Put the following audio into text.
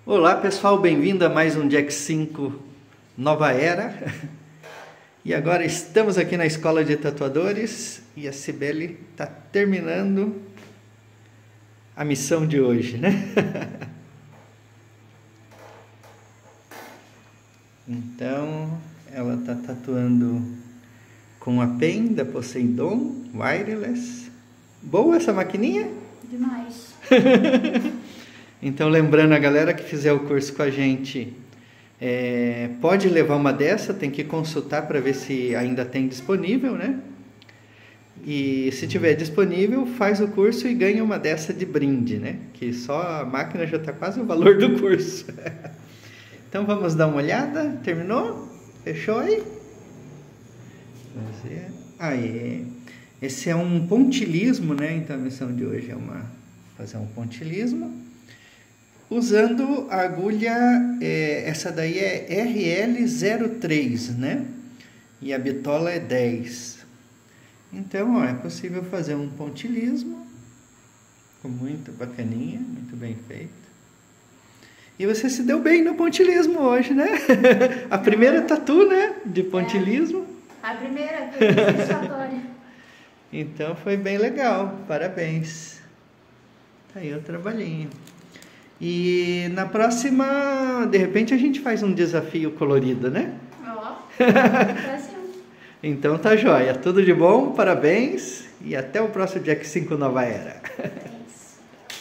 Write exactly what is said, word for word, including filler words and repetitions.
Olá pessoal, bem-vindo a mais um Jack cinco Nova Era. E agora estamos aqui na Escola de Tatuadores e a Cibele está terminando a missão de hoje, né? Então, ela está tatuando com a pen da Poseidon Wireless. Boa essa maquininha? Demais. Então, lembrando a galera que fizer o curso com a gente, é, pode levar uma dessa, tem que consultar para ver se ainda tem disponível, né? E se tiver disponível, faz o curso e ganha uma dessa de brinde, né? Que só a máquina já está quase o valor do curso. Então, vamos dar uma olhada. Terminou? Fechou aí? Aí, esse é um pontilismo, né? Então, a missão de hoje é uma, fazer um pontilismo. Usando a agulha, é, essa daí é R L zero três, né? E a bitola é dez. Então, ó, é possível fazer um pontilismo. Ficou muito bacaninha, muito bem feito. E você se deu bem no pontilismo hoje, né? A primeira tatu, né? De pontilismo. É, a primeira, foi satisfatória. Então, foi bem legal. Parabéns. Tá aí o trabalhinho. E na próxima, de repente, a gente faz um desafio colorido, né? Ó, pra cima. Então tá jóia. Tudo de bom, parabéns e até o próximo Jack cinco Nova Era.